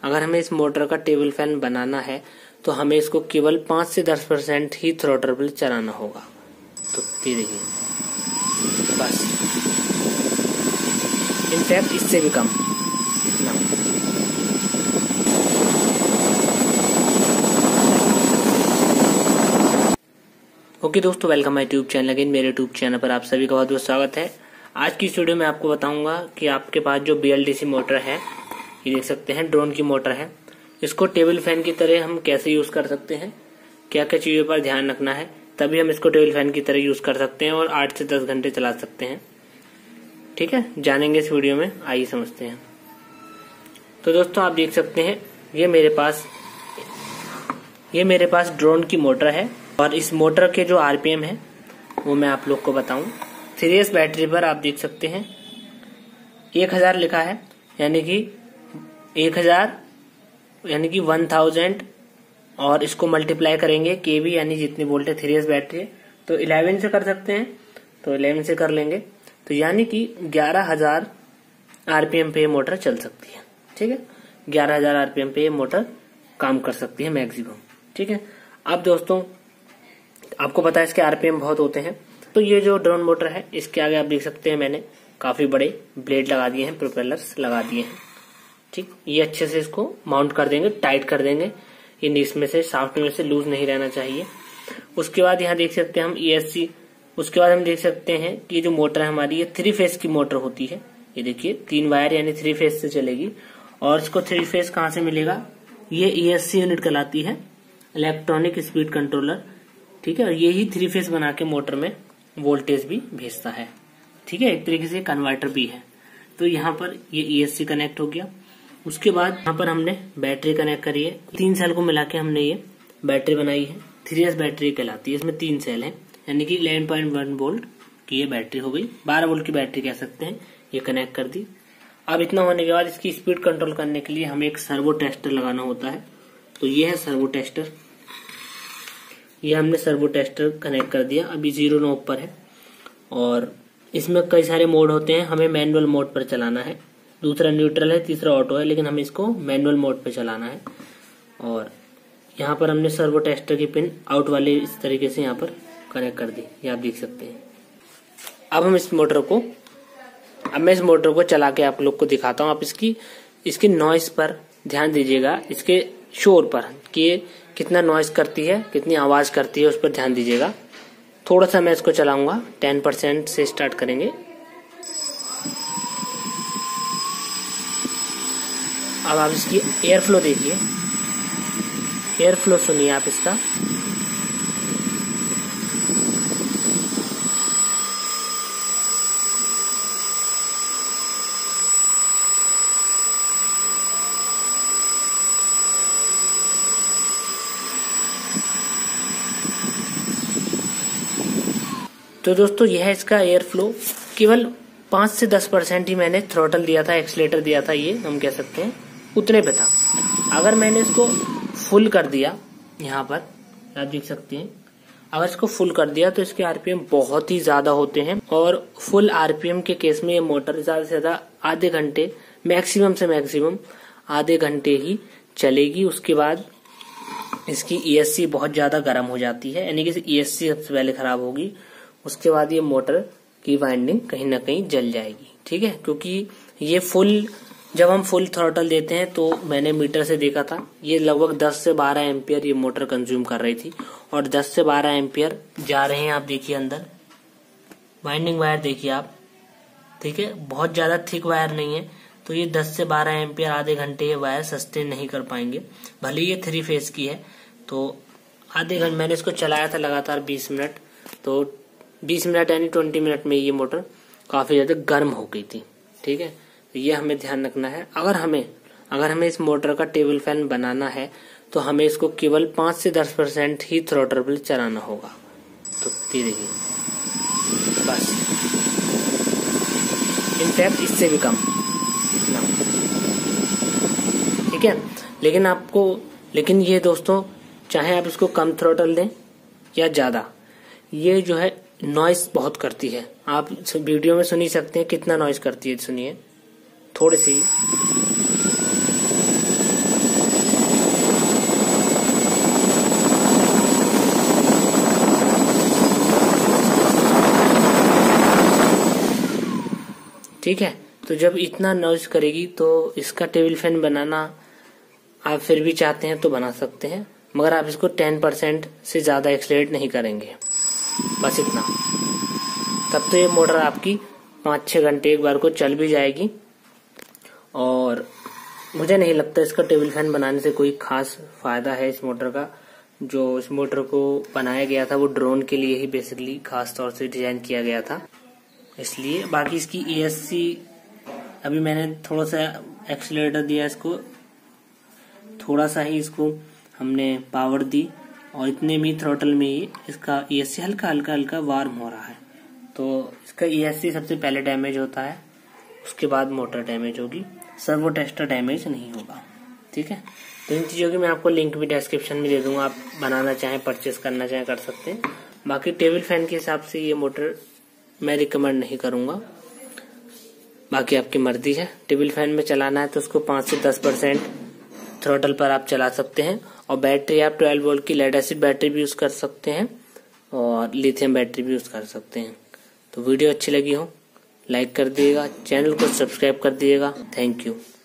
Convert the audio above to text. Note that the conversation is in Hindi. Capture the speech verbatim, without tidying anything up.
अगर हमें इस मोटर का टेबल फैन बनाना है तो हमें इसको केवल पाँच से दस परसेंट ही थ्रॉटल पर चलाना होगा। तो ये देखिए, बस इनफैक्ट इससे भी कम इतना। ओके दोस्तों, welcome my YouTube channel again. मेरे यूट्यूब चैनल पर आप सभी का बहुत बहुत स्वागत है। आज की इस वीडियो में आपको बताऊंगा कि आपके पास जो B L D C motor है, ये देख सकते हैं ड्रोन की मोटर है, इसको टेबल फैन की तरह हम कैसे यूज कर सकते हैं, क्या क्या चीजों पर ध्यान रखना है, तभी हम इसको टेबल फैन की तरह यूज कर सकते हैं और आठ से दस घंटे चला सकते हैं। ठीक है, जानेंगे इस वीडियो में, आइए समझते हैं। तो दोस्तों आप देख सकते हैं ये मेरे पास ये मेरे पास ड्रोन की मोटर है और इस मोटर के जो आरपीएम है वो मैं आप लोग को बताऊं। थ्री एस बैटरी पर आप देख सकते हैं एक हजार लिखा है, यानी कि एक हजार यानी कि वन थाउजेंड, और इसको मल्टीप्लाई करेंगे केवी यानी जितनी वोल्ट है थ्री एस बैटरी है तो इलेवन से कर सकते हैं, तो इलेवन से कर लेंगे तो यानी कि ग्यारह हजार आरपीएम पे मोटर चल सकती है। ठीक है, ग्यारह हजार आरपीएम पे मोटर काम कर सकती है मैक्सिमम। ठीक है, अब दोस्तों आपको पता है इसके आरपीएम बहुत होते हैं, तो ये जो ड्रोन मोटर है इसके आगे आप देख सकते हैं मैंने काफी बड़े ब्लेड लगा दिए हैं, प्रोपेलर्स लगा दिए हैं। ठीक, ये अच्छे से इसको माउंट कर देंगे, टाइट कर देंगे, ये इसमें से शाफ्ट में से लूज नहीं रहना चाहिए। उसके बाद यहाँ देख सकते हैं हम ई एस सी, उसके बाद हम देख सकते हैं कि ये जो मोटर है हमारी ये थ्री फेस की मोटर होती है। ये देखिए तीन वायर यानी थ्री फेस से चलेगी, और इसको थ्री फेस कहाँ से मिलेगा, ये ई एस सी यूनिट कहलाती है, इलेक्ट्रॉनिक स्पीड कंट्रोलर। ठीक है, और ये ही थ्री फेस बना के मोटर में वोल्टेज भी भेजता है। ठीक है, एक तरीके से कन्वर्टर भी है। तो यहाँ पर ये ई एस सी कनेक्ट हो गया। उसके बाद यहाँ पर हमने बैटरी कनेक्ट करी है, तीन सेल को मिला के हमने ये बैटरी बनाई है, थ्री एस बैटरी कहलाती है। इसमें तीन सेल है यानी कि इलेवन पॉइंट वन वोल्ट की ये बैटरी हो गई, बारह वोल्ट की बैटरी कह सकते हैं। ये कनेक्ट कर दी। अब इतना होने के बाद इसकी स्पीड कंट्रोल करने के लिए हमें एक सर्वो टेस्टर लगाना होता है, तो ये है सर्वो टेस्टर। ये हमने सर्वो टेस्टर कनेक्ट कर दिया। अभी जीरो नोब पर है और इसमें कई सारे मोड होते हैं, हमें मैनुअल मोड पर चलाना है, दूसरा न्यूट्रल है, तीसरा ऑटो है, लेकिन हमें इसको मैनुअल मोड पे चलाना है। और यहाँ पर हमने सर्वो टेस्टर की पिन आउट वाले इस तरीके से यहाँ पर कनेक्ट कर दी, ये आप देख सकते हैं। अब हम इस मोटर को अब मैं इस मोटर को चला के आप लोग को दिखाता हूँ। आप इसकी इसकी नॉइस पर ध्यान दीजिएगा, इसके शोर पर कि कितना नॉइस करती है, कितनी आवाज करती है, उस पर ध्यान दीजिएगा। थोड़ा सा मैं इसको चलाऊंगा, टेन परसेंट से स्टार्ट करेंगे। अब आप इसकी एयर फ्लो देखिए, एयर फ्लो सुनिए आप इसका। तो दोस्तों यह है इसका एयर फ्लो। केवल पाँच से दस परसेंट ही मैंने थ्रॉटल दिया था, एक्सीलेटर दिया था, ये हम कह सकते हैं उतने पे था। अगर मैंने इसको फुल कर दिया, यहाँ पर आप देख सकते हैं, अगर इसको फुल कर दिया तो इसके आरपीएम बहुत ही ज्यादा होते हैं। और फुल आरपीएम के केस में ये मोटर ज्यादा से ज्यादा आधे घंटे, मैक्सिमम से मैक्सिमम आधे घंटे ही चलेगी। उसके बाद इसकी ई एस सी बहुत ज्यादा गर्म हो जाती है, यानी कि ई एस सी सबसे पहले खराब होगी। उसके बाद ये मोटर की वाइंडिंग कहीं ना कहीं जल जाएगी। ठीक है, क्योंकि ये फुल, जब हम फुल थ्रॉटल देते हैं तो मैंने मीटर से देखा था, ये लगभग दस से बारह एम्पियर ये मोटर कंज्यूम कर रही थी, और दस से बारह एम्पियर जा रहे हैं। आप देखिए अंदर वाइंडिंग वायर देखिए आप। ठीक है, बहुत ज्यादा थिक वायर नहीं है, तो ये दस से बारह एम्पियर आधे घंटे ये वायर सस्टेन नहीं कर पाएंगे। भले ये थ्री फेस की है, तो आधे घंटे मैंने इसको चलाया था लगातार बीस मिनट, तो बीस मिनट यानी ट्वेंटी मिनट में ये मोटर काफी ज्यादा गर्म हो गई थी। ठीक है, तो ये हमें ध्यान रखना है। अगर हमें अगर हमें इस मोटर का टेबल फैन बनाना है तो हमें इसको केवल पाँच से दस परसेंट ही थ्रॉटल पर चलाना होगा। तो ये देखिए, बस इनफैक्ट इससे भी कम ना। ठीक है, लेकिन आपको लेकिन ये दोस्तों, चाहे आप इसको कम थ्रॉटल दें या ज्यादा, ये जो है नॉइस बहुत करती है। आप वीडियो में सुन ही सकते हैं कितना नॉइस करती है, सुनिए थोड़ी सी। ठीक है। तो जब इतना नॉइज करेगी तो इसका टेबल फैन बनाना आप फिर भी चाहते हैं तो बना सकते हैं, मगर आप इसको टेन परसेंट से ज़्यादा एक्सलेट नहीं करेंगे, बस इतना। तब तो ये मोटर आपकी पाँच छः घंटे एक बार को चल भी जाएगी। और मुझे नहीं लगता इसका टेबल फैन बनाने से कोई खास फायदा है इस मोटर का। जो इस मोटर को बनाया गया था वो ड्रोन के लिए ही बेसिकली खास तौर से डिजाइन किया गया था, इसलिए। बाकी इसकी ई एस सी अभी मैंने थोड़ा सा एक्सीलरेटर दिया, इसको थोड़ा सा ही इसको हमने पावर दी और इतने में थ्रोटल में ही इसका ई एस सी हल्का हल्का हल्का वार्म हो रहा है। तो इसका ई एस सी सबसे पहले डैमेज होता है, उसके बाद मोटर डैमेज होगी, सर्वो टेस्टर डैमेज नहीं होगा, ठीक है। तो इन चीज़ों की मैं आपको लिंक भी डिस्क्रिप्शन में दे दूंगा, आप बनाना चाहें परचेस करना चाहें कर सकते हैं। बाकी टेबल फैन के हिसाब से ये मोटर मैं रिकमेंड नहीं करूंगा, बाकी आपकी मर्जी है। टेबल फैन में चलाना है तो उसको पाँच से दस परसेंट थ्रोटल पर आप चला सकते हैं। और बैटरी आप ट्वेल्व वोल्ट की लेड एसिड बैटरी भी यूज कर सकते हैं और लिथियम बैटरी भी यूज कर सकते हैं। तो वीडियो अच्छी लगी हो लाइक कर दिएगा, चैनल को सब्सक्राइब कर दिएगा। Thank you.